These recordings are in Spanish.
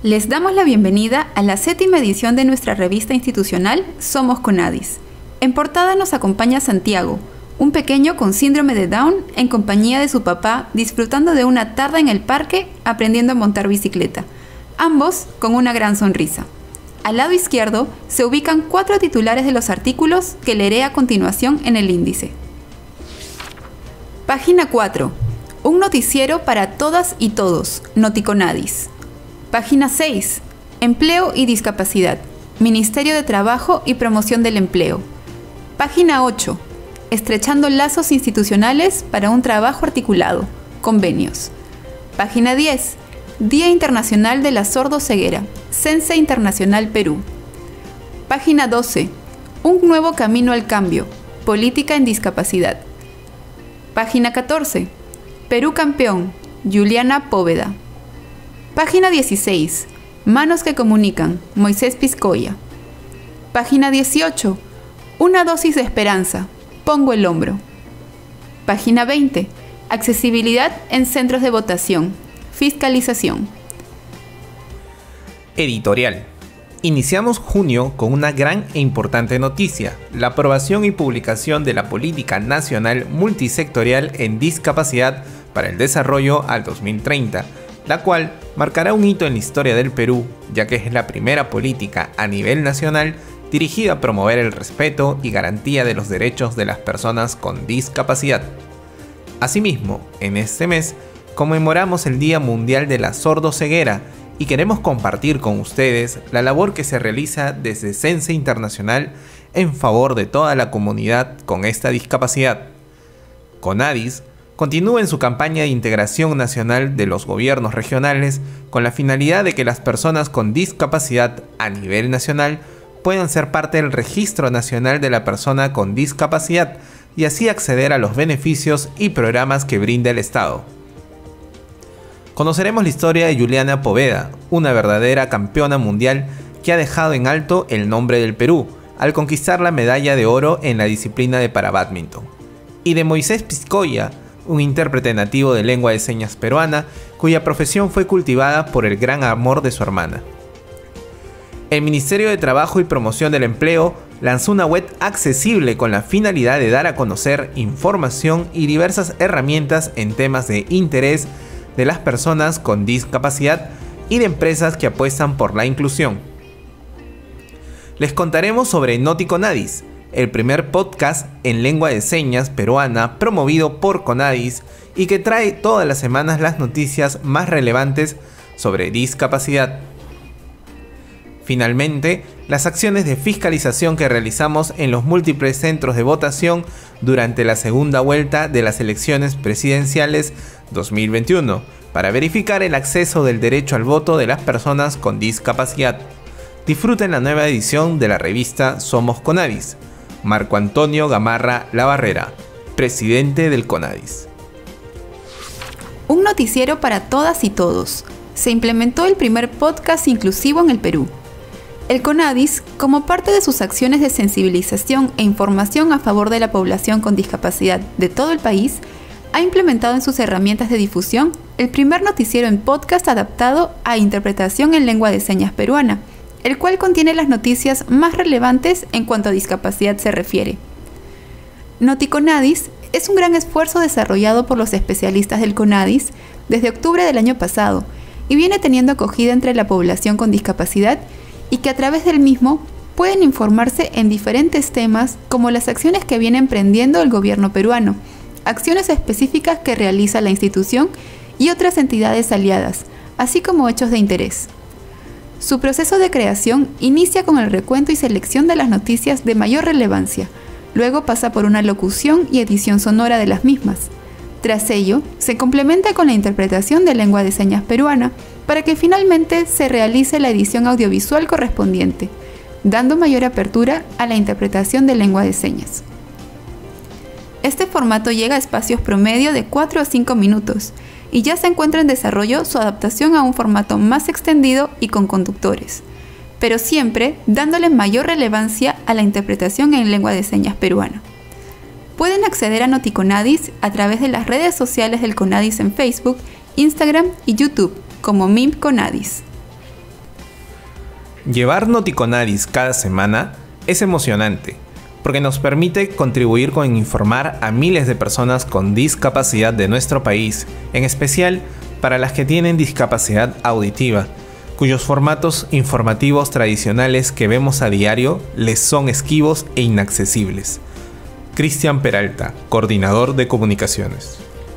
Les damos la bienvenida a la 7ª edición de nuestra revista institucional Somos Conadis. En portada nos acompaña Santiago, un pequeño con síndrome de Down en compañía de su papá, disfrutando de una tarde en el parque aprendiendo a montar bicicleta, ambos con una gran sonrisa. Al lado izquierdo se ubican 4 titulares de los artículos que leeré a continuación en el índice. Página 4. Un noticiero para todas y todos, Noticonadis. Página 6. Empleo y discapacidad, Ministerio de Trabajo y Promoción del Empleo. Página 8. Estrechando lazos institucionales para un trabajo articulado, convenios. Página 10. Día Internacional de la Sordo-Ceguera, Cense Internacional Perú. Página 12. Un nuevo camino al cambio, política en discapacidad. Página 14. Perú campeón, Juliana Póveda. Página 16. Manos que comunican, Moisés Piscoya. Página 18. Una dosis de esperanza, Pongo el hombro. Página 20. Accesibilidad en centros de votación, fiscalización. Editorial. Iniciamos junio con una gran e importante noticia, la aprobación y publicación de la Política Nacional Multisectorial en Discapacidad para el Desarrollo al 2030, la cual marcará un hito en la historia del Perú, ya que es la primera política a nivel nacional dirigida a promover el respeto y garantía de los derechos de las personas con discapacidad. Asimismo, en este mes conmemoramos el Día Mundial de la Sordo-Ceguera y queremos compartir con ustedes la labor que se realiza desde Cense Internacional en favor de toda la comunidad con esta discapacidad. Conadis continúa en su campaña de integración nacional de los gobiernos regionales con la finalidad de que las personas con discapacidad a nivel nacional puedan ser parte del Registro Nacional de la Persona con Discapacidad y así acceder a los beneficios y programas que brinda el Estado. Conoceremos la historia de Juliana Póveda, una verdadera campeona mundial que ha dejado en alto el nombre del Perú al conquistar la medalla de oro en la disciplina de parabádminton, y de Moisés Piscoya, un intérprete nativo de lengua de señas peruana cuya profesión fue cultivada por el gran amor de su hermana. El Ministerio de Trabajo y Promoción del Empleo lanzó una web accesible con la finalidad de dar a conocer información y diversas herramientas en temas de interés de las personas con discapacidad y de empresas que apuestan por la inclusión. Les contaremos sobre Noticonadis, el primer podcast en lengua de señas peruana promovido por Conadis y que trae todas las semanas las noticias más relevantes sobre discapacidad. Finalmente, las acciones de fiscalización que realizamos en los múltiples centros de votación durante la segunda vuelta de las elecciones presidenciales 2021 para verificar el acceso del derecho al voto de las personas con discapacidad. Disfruten la nueva edición de la revista Somos Conadis. Marco Antonio Gamarra Labarrera, presidente del Conadis. Un noticiero para todas y todos. Se implementó el primer podcast inclusivo en el Perú. El Conadis, como parte de sus acciones de sensibilización e información a favor de la población con discapacidad de todo el país, ha implementado en sus herramientas de difusión el primer noticiero en podcast adaptado a interpretación en lengua de señas peruana, el cual contiene las noticias más relevantes en cuanto a discapacidad se refiere. Noticonadis es un gran esfuerzo desarrollado por los especialistas del Conadis desde octubre del año pasado y viene teniendo acogida entre la población con discapacidad y que a través del mismo pueden informarse en diferentes temas como las acciones que viene emprendiendo el gobierno peruano, acciones específicas que realiza la institución y otras entidades aliadas, así como hechos de interés. Su proceso de creación inicia con el recuento y selección de las noticias de mayor relevancia, luego pasa por una locución y edición sonora de las mismas. Tras ello, se complementa con la interpretación de lengua de señas peruana para que finalmente se realice la edición audiovisual correspondiente, dando mayor apertura a la interpretación de lengua de señas. Este formato llega a espacios promedio de 4 a 5 minutos y ya se encuentra en desarrollo su adaptación a un formato más extendido y con conductores, pero siempre dándole mayor relevancia a la interpretación en lengua de señas peruana. Pueden acceder a Noticonadis a través de las redes sociales del Conadis en Facebook, Instagram y YouTube como MIM Conadis. Llevar Noticonadis cada semana es emocionante, porque nos permite contribuir con informar a miles de personas con discapacidad de nuestro país, en especial para las que tienen discapacidad auditiva, cuyos formatos informativos tradicionales que vemos a diario les son esquivos e inaccesibles. Cristian Peralta, coordinador de comunicaciones.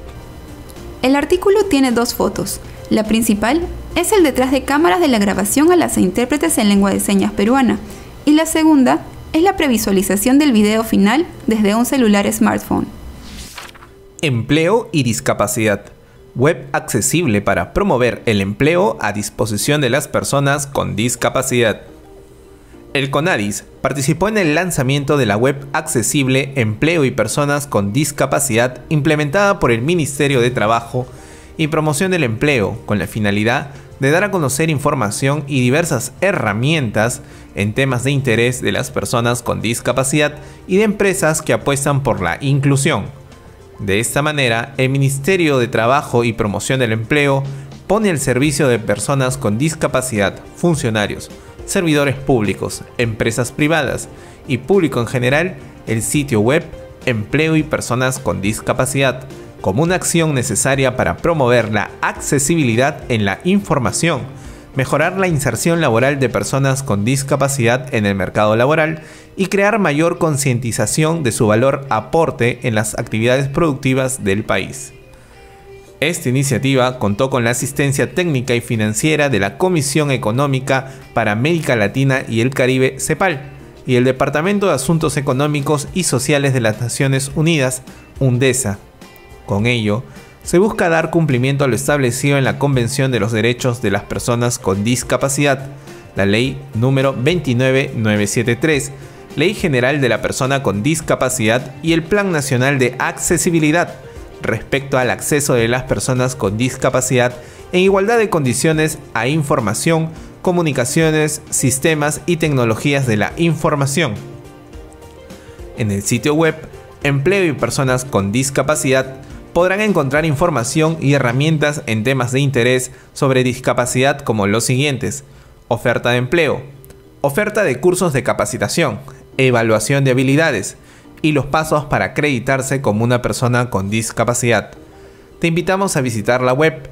El artículo tiene dos fotos. La principal es el detrás de cámaras de la grabación a las intérpretes en lengua de señas peruana, y la segunda es la previsualización del video final desde un celular smartphone. Empleo y discapacidad. Web accesible para promover el empleo a disposición de las personas con discapacidad. El CONADIS participó en el lanzamiento de la web accesible Empleo y Personas con Discapacidad implementada por el Ministerio de Trabajo y Promoción del Empleo, con la finalidad de dar a conocer información y diversas herramientas en temas de interés de las personas con discapacidad y de empresas que apuestan por la inclusión. De esta manera, el Ministerio de Trabajo y Promoción del Empleo pone al servicio de personas con discapacidad, funcionarios, servidores públicos, empresas privadas y público en general el sitio web Empleo y Personas con Discapacidad, como una acción necesaria para promover la accesibilidad en la información, mejorar la inserción laboral de personas con discapacidad en el mercado laboral y crear mayor concientización de su valor aporte en las actividades productivas del país. Esta iniciativa contó con la asistencia técnica y financiera de la Comisión Económica para América Latina y el Caribe, CEPAL, y el Departamento de Asuntos Económicos y Sociales de las Naciones Unidas, UNDESA. Con ello, se busca dar cumplimiento a lo establecido en la Convención de los Derechos de las Personas con Discapacidad, la Ley número 29973, Ley General de la Persona con Discapacidad y el Plan Nacional de Accesibilidad, respecto al acceso de las personas con discapacidad en igualdad de condiciones a información, comunicaciones, sistemas y tecnologías de la información. En el sitio web Empleo y Personas con Discapacidad podrán encontrar información y herramientas en temas de interés sobre discapacidad como los siguientes: oferta de empleo, oferta de cursos de capacitación, evaluación de habilidades y los pasos para acreditarse como una persona con discapacidad. Te invitamos a visitar la web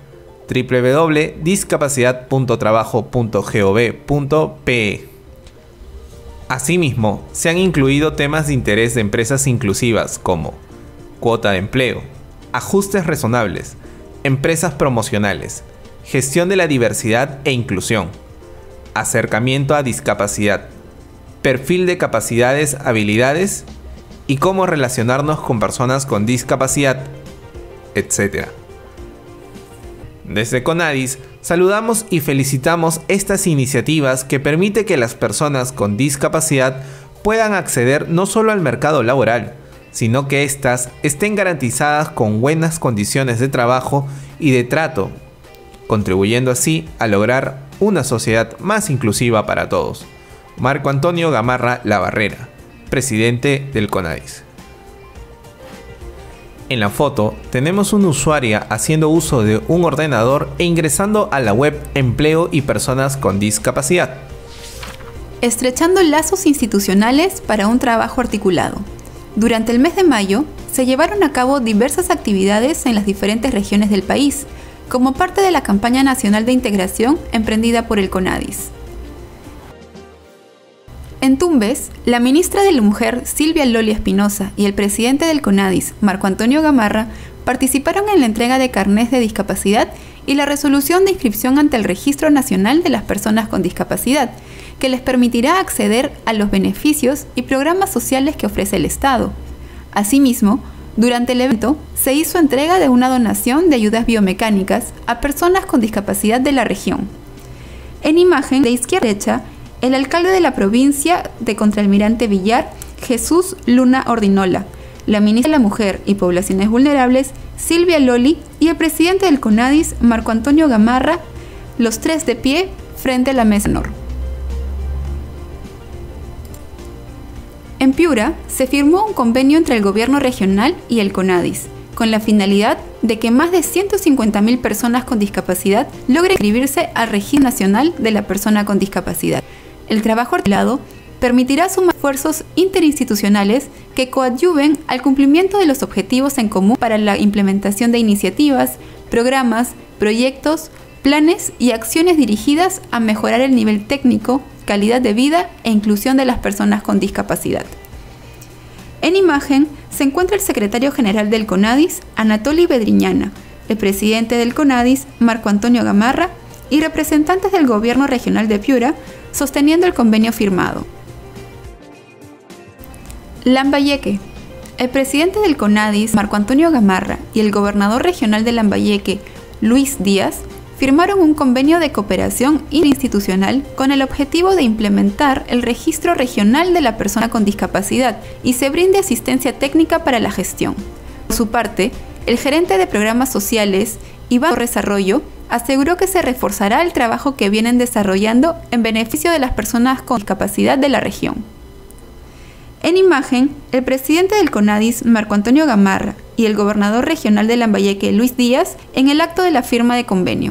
www.discapacidad.trabajo.gov.pe. Asimismo, se han incluido temas de interés de empresas inclusivas como cuota de empleo, ajustes razonables, empresas promocionales, gestión de la diversidad e inclusión, acercamiento a discapacidad, perfil de capacidades, habilidades y cómo relacionarnos con personas con discapacidad, etc. Desde CONADIS saludamos y felicitamos estas iniciativas que permiten que las personas con discapacidad puedan acceder no solo al mercado laboral, sino que éstas estén garantizadas con buenas condiciones de trabajo y de trato, contribuyendo así a lograr una sociedad más inclusiva para todos. Marco Antonio Gamarra Labarrera, presidente del CONADIS. En la foto tenemos una usuaria haciendo uso de un ordenador e ingresando a la web Empleo y Personas con Discapacidad. Estrechando lazos institucionales para un trabajo articulado. Durante el mes de mayo se llevaron a cabo diversas actividades en las diferentes regiones del país, como parte de la campaña nacional de integración emprendida por el CONADIS. En Tumbes, la ministra de la Mujer, Silvia Loli Espinosa, y el presidente del CONADIS, Marco Antonio Gamarra, participaron en la entrega de carnés de discapacidad y la resolución de inscripción ante el Registro Nacional de las Personas con Discapacidad, que les permitirá acceder a los beneficios y programas sociales que ofrece el Estado. Asimismo, durante el evento, se hizo entrega de una donación de ayudas biomecánicas a personas con discapacidad de la región. En imagen de izquierda a derecha, el alcalde de la provincia de Contralmirante Villar, Jesús Luna Ordinola, la ministra de la Mujer y Poblaciones Vulnerables, Silvia Loli, y el presidente del CONADIS, Marco Antonio Gamarra, los tres de pie frente a la mesa honor. En Piura se firmó un convenio entre el gobierno regional y el CONADIS, con la finalidad de que más de 150.000 personas con discapacidad logren inscribirse al Registro Nacional de la Persona con Discapacidad. El trabajo articulado permitirá sumar esfuerzos interinstitucionales que coadyuven al cumplimiento de los objetivos en común para la implementación de iniciativas, programas, proyectos, planes y acciones dirigidas a mejorar el nivel técnico, calidad de vida e inclusión de las personas con discapacidad. En imagen se encuentra el secretario general del CONADIS, Anatoly Bedriñana, el presidente del CONADIS, Marco Antonio Gamarra, y representantes del gobierno regional de Piura, sosteniendo el convenio firmado. Lambayeque. El presidente del CONADIS, Marco Antonio Gamarra, y el gobernador regional de Lambayeque, Luis Díaz, firmaron un convenio de cooperación interinstitucional con el objetivo de implementar el registro regional de la persona con discapacidad y se brinde asistencia técnica para la gestión. Por su parte, el gerente de programas sociales, Iván Torres Arroyo, aseguró que se reforzará el trabajo que vienen desarrollando en beneficio de las personas con discapacidad de la región. En imagen, el presidente del CONADIS, Marco Antonio Gamarra, y el gobernador regional de Lambayeque, Luis Díaz, en el acto de la firma de convenio.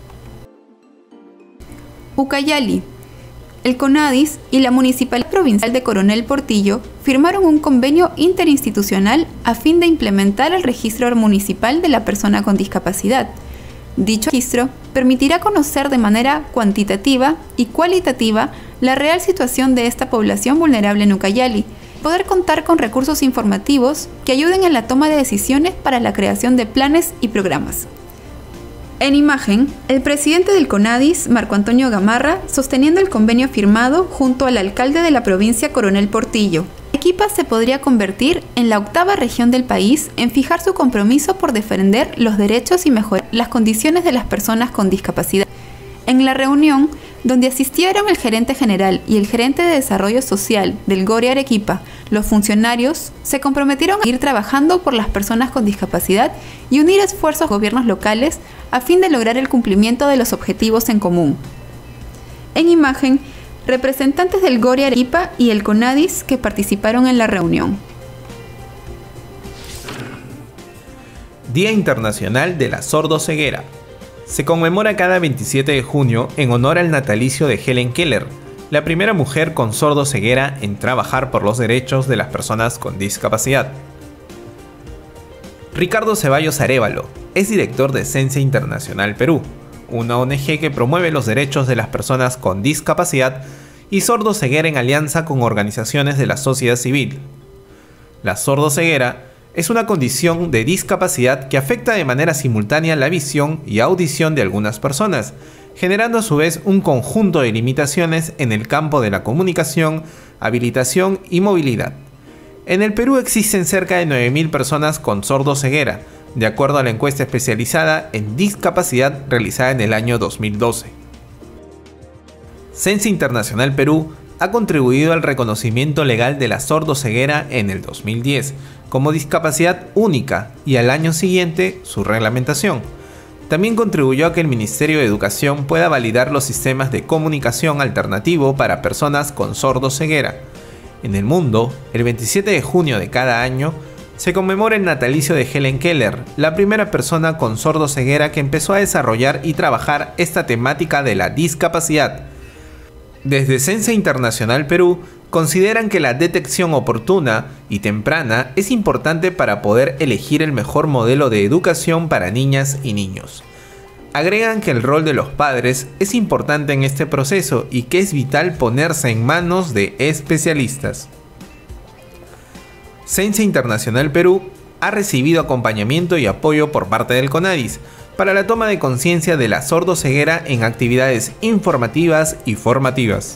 Ucayali. El CONADIS y la Municipalidad Provincial de Coronel Portillo firmaron un convenio interinstitucional a fin de implementar el registro municipal de la persona con discapacidad. Dicho registro permitirá conocer de manera cuantitativa y cualitativa la real situación de esta población vulnerable en Ucayali, poder contar con recursos informativos que ayuden en la toma de decisiones para la creación de planes y programas. En imagen, el presidente del CONADIS, Marco Antonio Gamarra, sosteniendo el convenio firmado junto al alcalde de la provincia Coronel Portillo. Arequipa se podría convertir en la 8ª región del país en fijar su compromiso por defender los derechos y mejorar las condiciones de las personas con discapacidad. En la reunión, donde asistieron el gerente general y el gerente de desarrollo social del GORI Arequipa, los funcionarios se comprometieron a ir trabajando por las personas con discapacidad y unir esfuerzos a gobiernos locales a fin de lograr el cumplimiento de los objetivos en común. En imagen, representantes del GORI Arequipa y el CONADIS que participaron en la reunión. Día Internacional de la Sordoceguera. Se conmemora cada 27 de junio en honor al natalicio de Helen Keller, la primera mujer con sordoceguera en trabajar por los derechos de las personas con discapacidad. Ricardo Ceballos Arévalo es director de Sense Internacional Perú, una ONG que promueve los derechos de las personas con discapacidad y sordoceguera en alianza con organizaciones de la sociedad civil. La sordoceguera es una condición de discapacidad que afecta de manera simultánea la visión y audición de algunas personas, generando a su vez un conjunto de limitaciones en el campo de la comunicación, habilitación y movilidad. En el Perú existen cerca de 9.000 personas con sordoceguera, de acuerdo a la encuesta especializada en discapacidad realizada en el año 2012. Sense Internacional Perú ha contribuido al reconocimiento legal de la sordoceguera en el 2010 como discapacidad única y al año siguiente su reglamentación. También contribuyó a que el Ministerio de Educación pueda validar los sistemas de comunicación alternativo para personas con sordoceguera. En el mundo, el 27 de junio de cada año, se conmemora el natalicio de Helen Keller, la primera persona con sordoceguera que empezó a desarrollar y trabajar esta temática de la discapacidad. Desde Sense Internacional Perú, consideran que la detección oportuna y temprana es importante para poder elegir el mejor modelo de educación para niñas y niños. Agregan que el rol de los padres es importante en este proceso y que es vital ponerse en manos de especialistas. Sense Internacional Perú ha recibido acompañamiento y apoyo por parte del CONADIS para la toma de conciencia de la sordoceguera en actividades informativas y formativas.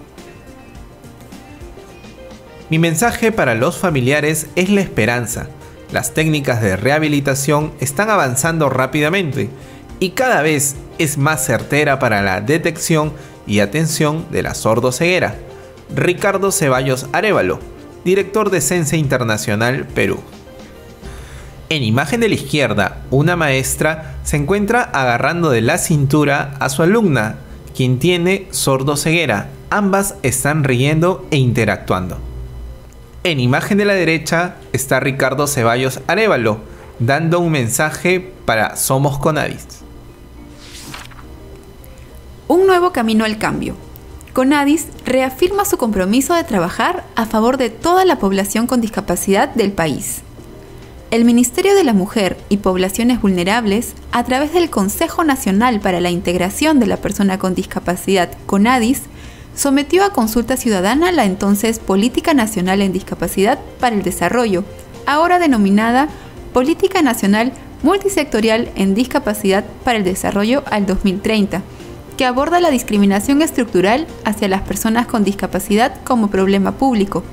Mi mensaje para los familiares es la esperanza. Las técnicas de rehabilitación están avanzando rápidamente y cada vez es más certera para la detección y atención de la sordoceguera. Ricardo Ceballos Arévalo, director de Sense Internacional Perú. En imagen de la izquierda, una maestra se encuentra agarrando de la cintura a su alumna, quien tiene sordoceguera. Ambas están riendo e interactuando. En imagen de la derecha está Ricardo Ceballos Arévalo, dando un mensaje para Somos CONADIS. Un nuevo camino al cambio. CONADIS reafirma su compromiso de trabajar a favor de toda la población con discapacidad del país. El Ministerio de la Mujer y Poblaciones Vulnerables, a través del Consejo Nacional para la Integración de la Persona con Discapacidad, CONADIS, sometió a consulta ciudadana la entonces Política Nacional en Discapacidad para el Desarrollo, ahora denominada Política Nacional Multisectorial en Discapacidad para el Desarrollo al 2030, que aborda la discriminación estructural hacia las personas con discapacidad como problema público.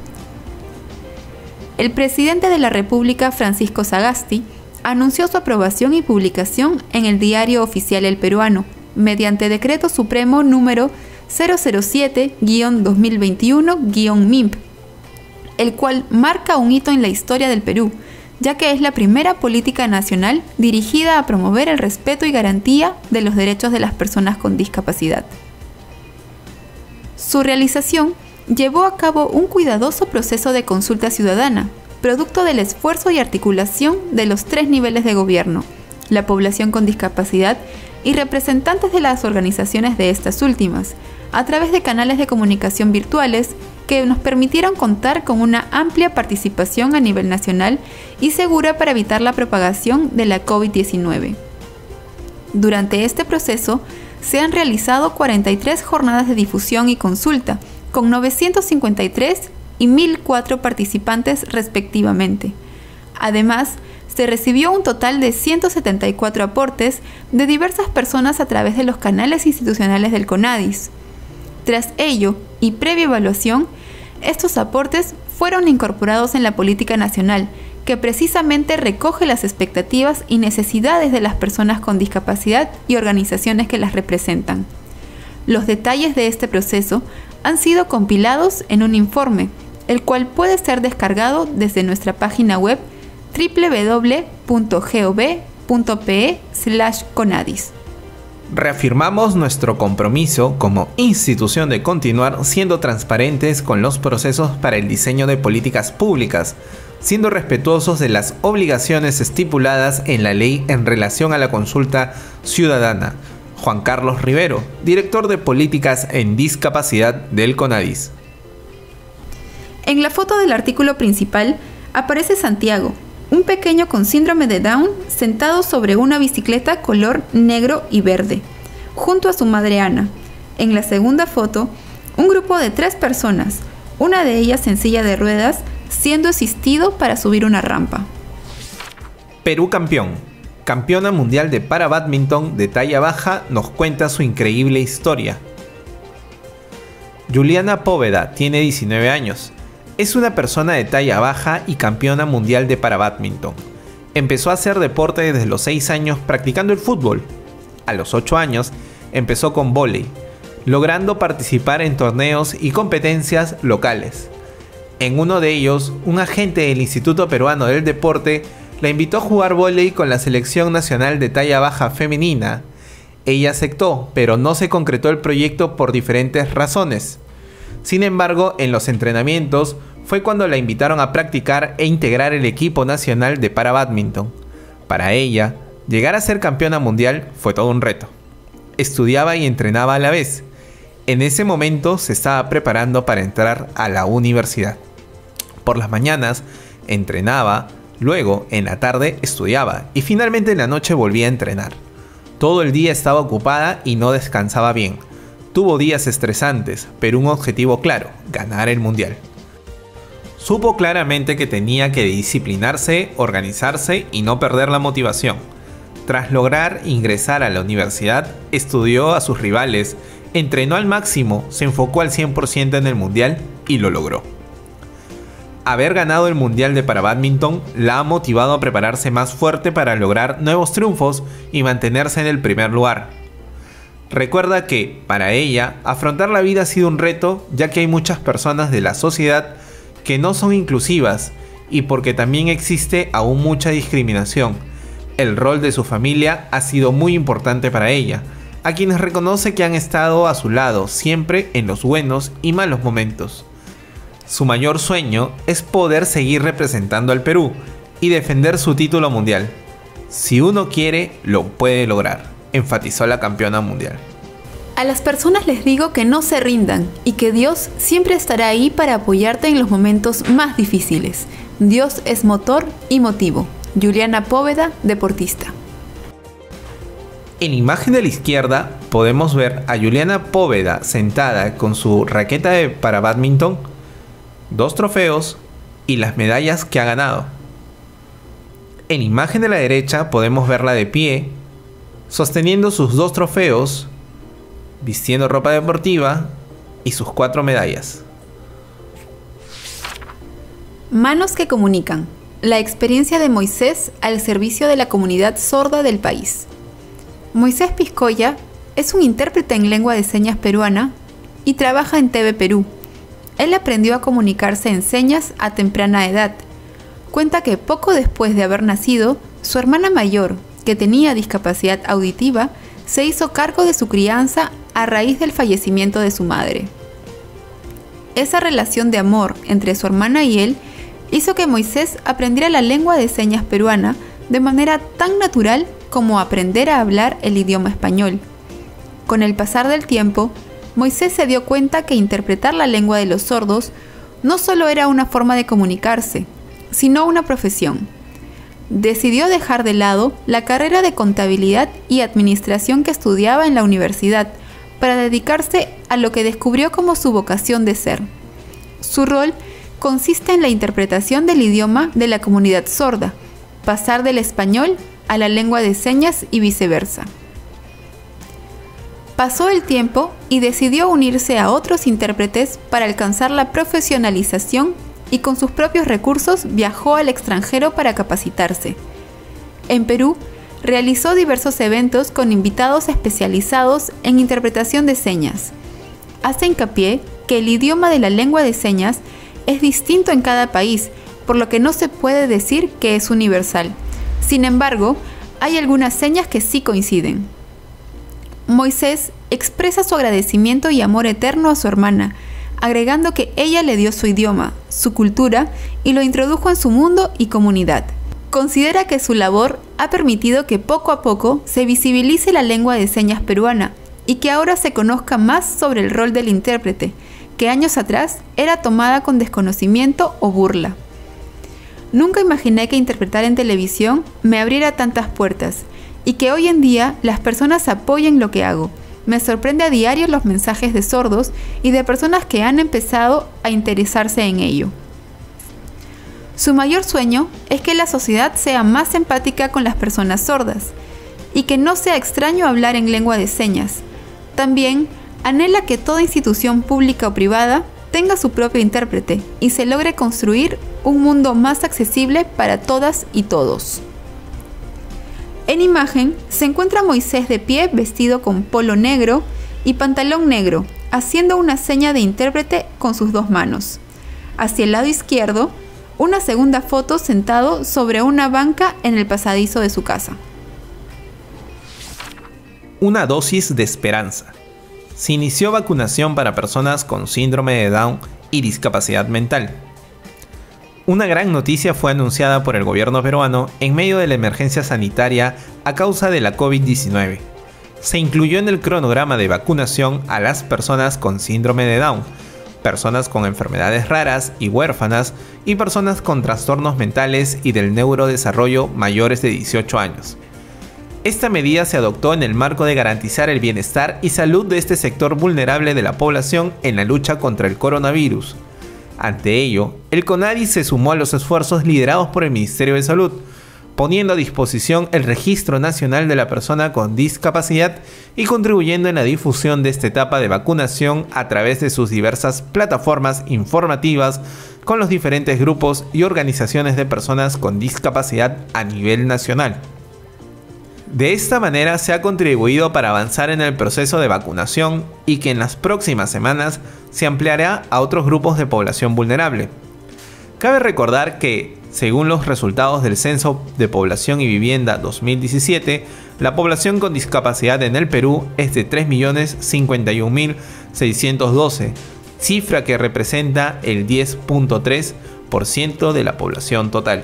El presidente de la República, Francisco Sagasti, anunció su aprobación y publicación en el Diario Oficial El Peruano, mediante Decreto Supremo número 007-2021-MIMP, el cual marca un hito en la historia del Perú, ya que es la primera política nacional dirigida a promover el respeto y garantía de los derechos de las personas con discapacidad. Su realización llevó a cabo un cuidadoso proceso de consulta ciudadana, producto del esfuerzo y articulación de los 3 niveles de gobierno, la población con discapacidad y representantes de las organizaciones de estas últimas, a través de canales de comunicación virtuales que nos permitieron contar con una amplia participación a nivel nacional y segura para evitar la propagación de la COVID-19. Durante este proceso, se han realizado 43 jornadas de difusión y consulta, con 953 y 1.004 participantes respectivamente. Además, se recibió un total de 174 aportes de diversas personas a través de los canales institucionales del CONADIS. Tras ello, y previa evaluación, estos aportes fueron incorporados en la política nacional, que precisamente recoge las expectativas y necesidades de las personas con discapacidad y organizaciones que las representan. Los detalles de este proceso han sido compilados en un informe, el cual puede ser descargado desde nuestra página web www.gov.pe/conadis. Reafirmamos nuestro compromiso como institución de continuar siendo transparentes con los procesos para el diseño de políticas públicas, siendo respetuosos de las obligaciones estipuladas en la ley en relación a la consulta ciudadana. Juan Carlos Rivero, director de Políticas en Discapacidad del CONADIS. En la foto del artículo principal aparece Santiago, un pequeño con síndrome de Down sentado sobre una bicicleta color negro y verde, junto a su madre Ana. En la segunda foto, un grupo de 3 personas, una de ellas en silla de ruedas, siendo asistido para subir una rampa. Perú campeón. Campeona mundial de parabádminton de talla baja nos cuenta su increíble historia. Juliana Póveda tiene 19 años. Es una persona de talla baja y campeona mundial de parabádminton. Empezó a hacer deporte desde los 6 años practicando el fútbol. A los 8 años empezó con vóley, logrando participar en torneos y competencias locales. En uno de ellos, un agente del Instituto Peruano del Deporte la invitó a jugar vóley con la selección nacional de talla baja femenina. Ella aceptó, pero no se concretó el proyecto por diferentes razones. Sin embargo, en los entrenamientos fue cuando la invitaron a practicar e integrar el equipo nacional de parabádminton. Para ella, llegar a ser campeona mundial fue todo un reto. Estudiaba y entrenaba a la vez. En ese momento se estaba preparando para entrar a la universidad. Por las mañanas entrenaba, luego en la tarde estudiaba y finalmente en la noche volvía a entrenar. Todo el día estaba ocupada y no descansaba bien. Tuvo días estresantes, pero un objetivo claro: ganar el mundial. Supo claramente que tenía que disciplinarse, organizarse y no perder la motivación. Tras lograr ingresar a la universidad, estudió a sus rivales, entrenó al máximo, se enfocó al 100% en el mundial y lo logró. Haber ganado el mundial de parabádminton la ha motivado a prepararse más fuerte para lograr nuevos triunfos y mantenerse en el primer lugar. Recuerda que, para ella, afrontar la vida ha sido un reto, ya que hay muchas personas de la sociedad que no son inclusivas y porque también existe aún mucha discriminación. El rol de su familia ha sido muy importante para ella, a quienes reconoce que han estado a su lado siempre en los buenos y malos momentos. Su mayor sueño es poder seguir representando al Perú y defender su título mundial. Si uno quiere, lo puede lograr, enfatizó la campeona mundial. A las personas les digo que no se rindan y que Dios siempre estará ahí para apoyarte en los momentos más difíciles. Dios es motor y motivo. Juliana Póveda, deportista. En imagen de la izquierda podemos ver a Juliana Póveda sentada con su raqueta para bádminton, 2 trofeos y las medallas que ha ganado. En imagen de la derecha podemos verla de pie, sosteniendo sus 2 trofeos, vistiendo ropa deportiva y sus 4 medallas. Manos que comunican. La experiencia de Moisés al servicio de la comunidad sorda del país. Moisés Piscoya es un intérprete en lengua de señas peruana y trabaja en TV Perú. Él aprendió a comunicarse en señas a temprana edad. Cuenta que poco después de haber nacido, su hermana mayor, que tenía discapacidad auditiva, se hizo cargo de su crianza a raíz del fallecimiento de su madre. Esa relación de amor entre su hermana y él hizo que Moisés aprendiera la lengua de señas peruana de manera tan natural como aprender a hablar el idioma español. Con el pasar del tiempo, Moisés se dio cuenta que interpretar la lengua de los sordos no solo era una forma de comunicarse, sino una profesión. Decidió dejar de lado la carrera de contabilidad y administración que estudiaba en la universidad para dedicarse a lo que descubrió como su vocación de ser. Su rol consiste en la interpretación del idioma de la comunidad sorda, pasar del español a la lengua de señas y viceversa. Pasó el tiempo y decidió unirse a otros intérpretes para alcanzar la profesionalización y con sus propios recursos viajó al extranjero para capacitarse. En Perú, realizó diversos eventos con invitados especializados en interpretación de señas. Hace hincapié que el idioma de la lengua de señas es distinto en cada país, por lo que no se puede decir que es universal. Sin embargo, hay algunas señas que sí coinciden. Moisés expresa su agradecimiento y amor eterno a su hermana, agregando que ella le dio su idioma, su cultura y lo introdujo en su mundo y comunidad. Considera que su labor ha permitido que poco a poco se visibilice la lengua de señas peruana y que ahora se conozca más sobre el rol del intérprete, que años atrás era tomada con desconocimiento o burla. Nunca imaginé que interpretar en televisión me abriera tantas puertas y que hoy en día las personas apoyen lo que hago. Me sorprende a diario los mensajes de sordos y de personas que han empezado a interesarse en ello. Su mayor sueño es que la sociedad sea más empática con las personas sordas y que no sea extraño hablar en lengua de señas. También anhela que toda institución pública o privada tenga su propio intérprete y se logre construir un mundo más accesible para todas y todos. En imagen se encuentra Moisés de pie vestido con polo negro y pantalón negro, haciendo una seña de intérprete con sus 2 manos. Hacia el lado izquierdo, una segunda foto sentado sobre una banca en el pasadizo de su casa. Una dosis de esperanza. Se inició vacunación para personas con síndrome de Down y discapacidad mental. Una gran noticia fue anunciada por el gobierno peruano en medio de la emergencia sanitaria a causa de la COVID-19. Se incluyó en el cronograma de vacunación a las personas con síndrome de Down, personas con enfermedades raras y huérfanas y personas con trastornos mentales y del neurodesarrollo mayores de 18 años. Esta medida se adoptó en el marco de garantizar el bienestar y salud de este sector vulnerable de la población en la lucha contra el coronavirus. Ante ello, el CONADIS se sumó a los esfuerzos liderados por el Ministerio de Salud, poniendo a disposición el Registro Nacional de la Persona con Discapacidad y contribuyendo en la difusión de esta etapa de vacunación a través de sus diversas plataformas informativas con los diferentes grupos y organizaciones de personas con discapacidad a nivel nacional. De esta manera se ha contribuido para avanzar en el proceso de vacunación y que en las próximas semanas se ampliará a otros grupos de población vulnerable. Cabe recordar que, según los resultados del Censo de Población y Vivienda 2017, la población con discapacidad en el Perú es de 3.051.612, cifra que representa el 10.3% de la población total.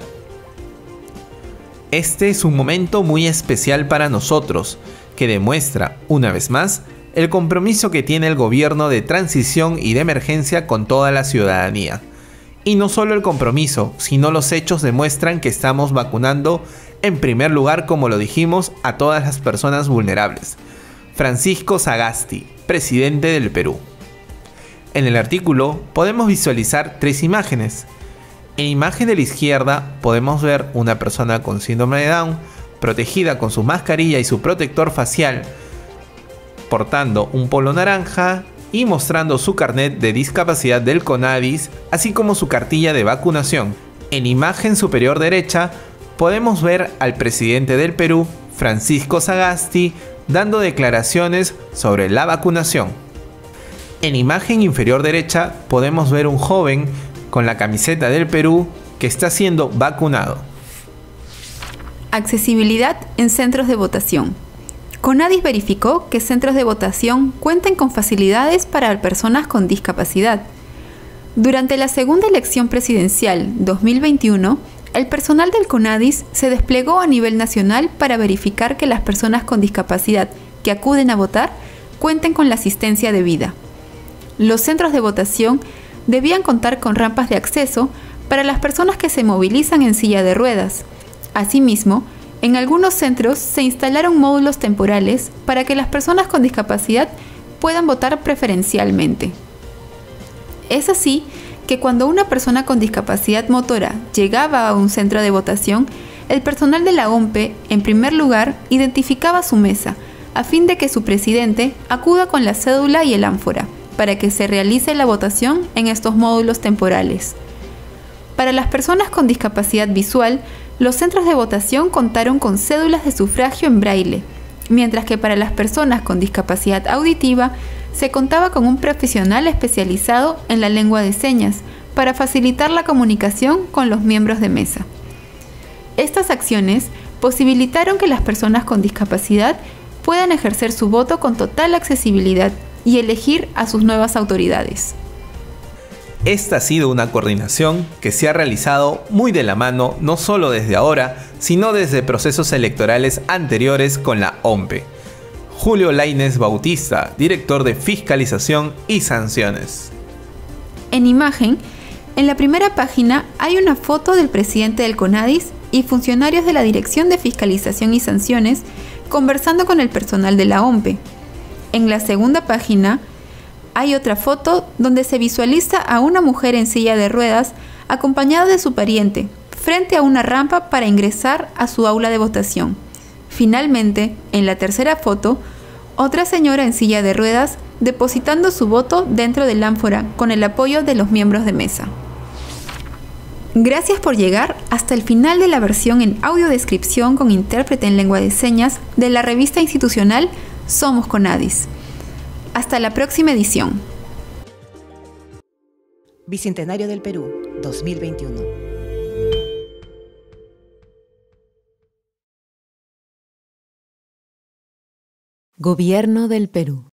Este es un momento muy especial para nosotros, que demuestra, una vez más, el compromiso que tiene el gobierno de transición y de emergencia con toda la ciudadanía. Y no solo el compromiso, sino los hechos demuestran que estamos vacunando en primer lugar, como lo dijimos, a todas las personas vulnerables. Francisco Sagasti, presidente del Perú. En el artículo podemos visualizar 3 imágenes. En imagen de la izquierda podemos ver una persona con síndrome de Down, protegida con su mascarilla y su protector facial, portando un polo naranja y mostrando su carnet de discapacidad del CONADIS, así como su cartilla de vacunación. En imagen superior derecha podemos ver al presidente del Perú, Francisco Sagasti, dando declaraciones sobre la vacunación. En imagen inferior derecha podemos ver un joven con la camiseta del Perú que está siendo vacunado. Accesibilidad en centros de votación. CONADIS verificó que centros de votación cuenten con facilidades para personas con discapacidad. Durante la segunda elección presidencial 2021, el personal del CONADIS se desplegó a nivel nacional para verificar que las personas con discapacidad que acuden a votar cuenten con la asistencia debida. Los centros de votación debían contar con rampas de acceso para las personas que se movilizan en silla de ruedas. Asimismo, en algunos centros se instalaron módulos temporales para que las personas con discapacidad puedan votar preferencialmente. Es así que cuando una persona con discapacidad motora llegaba a un centro de votación, el personal de la OMPE, en primer lugar, identificaba su mesa, a fin de que su presidente acuda con la cédula y el ánfora, para que se realice la votación en estos módulos temporales. Para las personas con discapacidad visual, los centros de votación contaron con cédulas de sufragio en braille, mientras que para las personas con discapacidad auditiva se contaba con un profesional especializado en la lengua de señas para facilitar la comunicación con los miembros de mesa. Estas acciones posibilitaron que las personas con discapacidad puedan ejercer su voto con total accesibilidad y elegir a sus nuevas autoridades. Esta ha sido una coordinación que se ha realizado muy de la mano, no solo desde ahora, sino desde procesos electorales anteriores con la OMPE. Julio Lainez Bautista, director de Fiscalización y Sanciones. En imagen, en la primera página hay una foto del presidente del CONADIS y funcionarios de la Dirección de Fiscalización y Sanciones conversando con el personal de la OMPE. En la segunda página hay otra foto donde se visualiza a una mujer en silla de ruedas acompañada de su pariente, frente a una rampa para ingresar a su aula de votación. Finalmente, en la tercera foto, otra señora en silla de ruedas depositando su voto dentro del ánfora con el apoyo de los miembros de mesa. Gracias por llegar hasta el final de la versión en audiodescripción con intérprete en lengua de señas de la revista institucional Somos CONADIS. Hasta la próxima edición. Bicentenario del Perú, 2021. Gobierno del Perú.